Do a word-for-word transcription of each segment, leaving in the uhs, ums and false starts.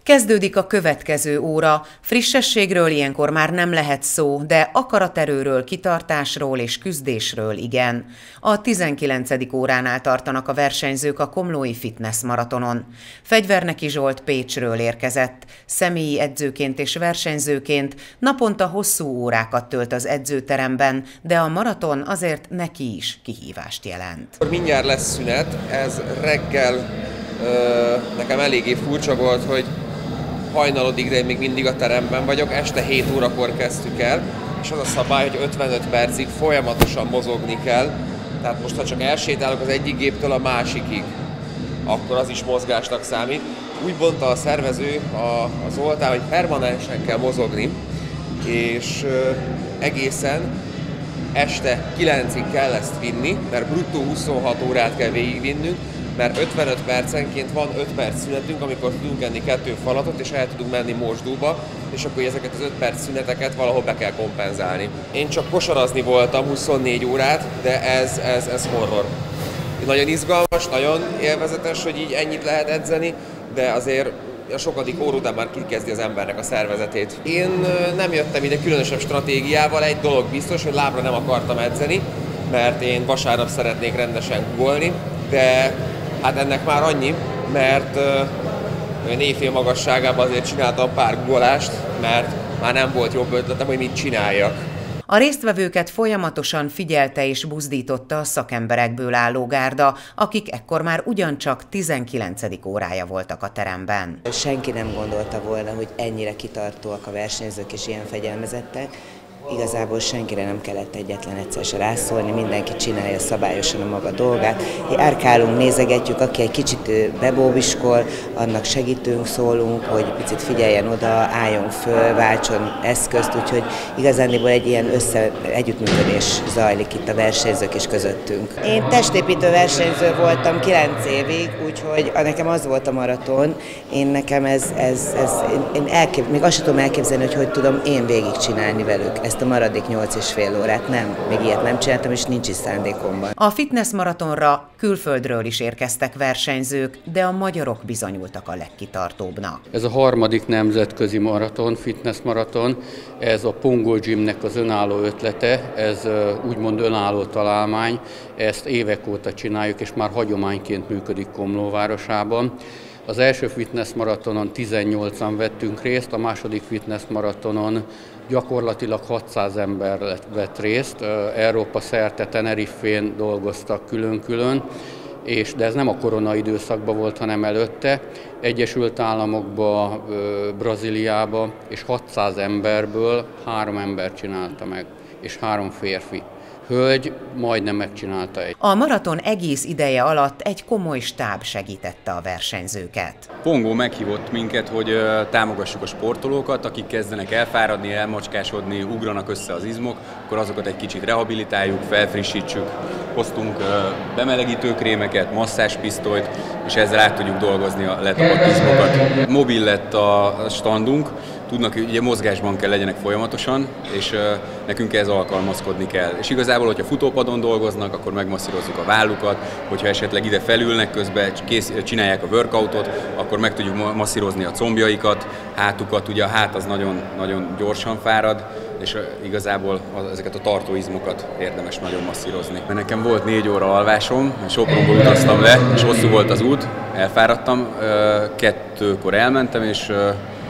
Kezdődik a következő óra. Frissességről ilyenkor már nem lehet szó, de akaraterőről, kitartásról és küzdésről igen. A tizenkilencedik óránál tartanak a versenyzők a komlói fitness maratonon. Fegyverneki Zsolt Pécsről érkezett. Személyi edzőként és versenyzőként naponta hosszú órákat tölt az edzőteremben, de a maraton azért neki is kihívást jelent. Mindjárt lesz szünet, ez reggel ö, nekem eléggé furcsa volt, hogy hajnalodig, de én még mindig a teremben vagyok, este hét órakor kezdtük el, és az a szabály, hogy ötvenöt percig folyamatosan mozogni kell, tehát most ha csak elsétálok az egyik géptől a másikig, akkor az is mozgásnak számít. Úgy mondta a szervező, a, az Zoltán, hogy permanensen kell mozogni, és ö, egészen este kilencig kell ezt vinni, mert bruttó huszonhat órát kell végigvinnünk, mert ötvenöt percenként van öt perc szünetünk, amikor tudunk enni kettő falatot, és el tudunk menni mosdóba, és akkor ezeket az öt perc szüneteket valahol be kell kompenzálni. Én csak kosarazni voltam huszonnégy órát, de ez, ez, ez horror. Nagyon izgalmas, nagyon élvezetes, hogy így ennyit lehet edzeni, de azért a sokadik óra után már kikezdi az embernek a szervezetét. Én nem jöttem ide különösebb stratégiával, egy dolog biztos, hogy lábra nem akartam edzeni, mert én vasárnap szeretnék rendesen googolni, de hát ennek már annyi, mert olyan éjfél magasságában azért csináltam pár guggolást, mert már nem volt jobb ötletem, hogy mit csináljak. A résztvevőket folyamatosan figyelte és buzdította a szakemberekből álló gárda, akik ekkor már ugyancsak tizenkilencedik órája voltak a teremben. Senki nem gondolta volna, hogy ennyire kitartóak a versenyzők és ilyen fegyelmezettek. Igazából senkire nem kellett egyetlen egyszer se rászólni, mindenki csinálja szabályosan a maga dolgát. Járkálunk, nézegetjük, aki egy kicsit bebóbiskol, annak segítünk, szólunk, hogy picit figyeljen oda, álljon föl, váltson eszközt, úgyhogy igazándiból egy ilyen össze együttműködés zajlik itt a versenyzők és közöttünk. Én testépítő versenyző voltam kilenc évig, úgyhogy nekem az volt a maraton, én nekem ez, ez, ez én, én elkép, még azt sem tudom elképzelni, hogy hogy tudom én végigcsinálni velük ezt a maradék nyolc és fél órát. Nem, még ilyet nem csináltam, és nincs is szándékomban. A fitness maratonra külföldről is érkeztek versenyzők, de a magyarok bizonyultak a legkitartóbbnak. Ez a harmadik nemzetközi maraton, fitness maraton, ez a Pongo Gymnek az önálló ötlete, ez úgymond önálló találmány, ezt évek óta csináljuk, és már hagyományként működik Komló városában. Az első fitness maratonon tizennyolcan vettünk részt, a második fitness maratonon gyakorlatilag hatszáz ember vett részt, Európa szerte Teneriffén dolgoztak külön-külön, és, de ez nem a korona időszakban volt, hanem előtte, Egyesült Államokba, Brazíliába, és hatszáz emberből három ember csinálta meg, és három férfi. Hölgy majdnem megcsinálta egy. A maraton egész ideje alatt egy komoly stáb segítette a versenyzőket. Pongo meghívott minket, hogy támogassuk a sportolókat, akik kezdenek elfáradni, elmocskásodni, ugranak össze az izmok, akkor azokat egy kicsit rehabilitáljuk, felfrissítsük. Hoztunk bemelegítőkrémeket, masszáspisztolyt, és ezzel át tudjuk dolgozni a letapadt izmokat. Mobil lett a standunk, tudnak, ugye mozgásban kell legyenek folyamatosan, és uh, nekünk ehhez alkalmazkodni kell. És igazából, hogyha futópadon dolgoznak, akkor megmasszírozzuk a vállukat, hogyha esetleg ide felülnek közben, kész, csinálják a workoutot, akkor meg tudjuk masszírozni a combjaikat, hátukat, ugye a hát az nagyon, nagyon gyorsan fárad, és uh, igazából az, ezeket a tartóizmokat érdemes nagyon masszírozni. Mert nekem volt négy óra alvásom, Sopronból utaztam le, és hosszú volt az út, elfáradtam, uh, kettőkor elmentem, és uh,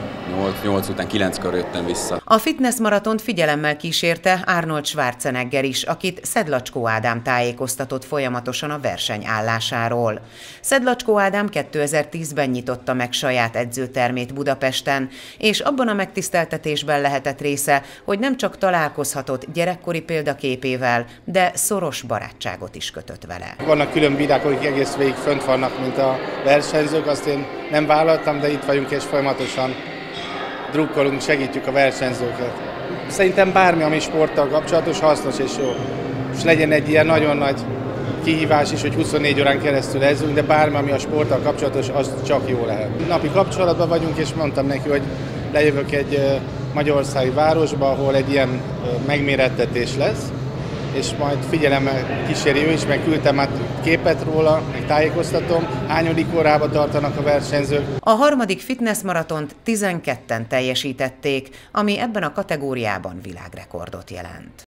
nyolc után kilenckor jöttem vissza. A fitness maratont figyelemmel kísérte Arnold Schwarzenegger is, akit Szedlacskó Ádám tájékoztatott folyamatosan a verseny állásáról. Szedlacskó Ádám kétezer-tízben nyitotta meg saját edzőtermét Budapesten, és abban a megtiszteltetésben lehetett része, hogy nem csak találkozhatott gyerekkori példaképével, de szoros barátságot is kötött vele. Vannak külön bírák, akik egész végig fönt vannak, mint a versenyzők, azt én nem vállaltam, de itt vagyunk és folyamatosan drukkolunk, segítjük a versenyzőket. Szerintem bármi, ami sporttal kapcsolatos, hasznos és jó. És legyen egy ilyen nagyon nagy kihívás is, hogy huszonnégy órán keresztül ezzünk, de bármi, ami a sporttal kapcsolatos, az csak jó lehet. Napi kapcsolatban vagyunk, és mondtam neki, hogy lejövök egy magyarországi városba, ahol egy ilyen megmérettetés lesz, és majd figyelemmel kíséri ő is, meg küldtem, hát képet róla, meg tájékoztatom, hányadik órába tartanak a versenyzők. A harmadik fitness maratont tizenketten teljesítették, ami ebben a kategóriában világrekordot jelent.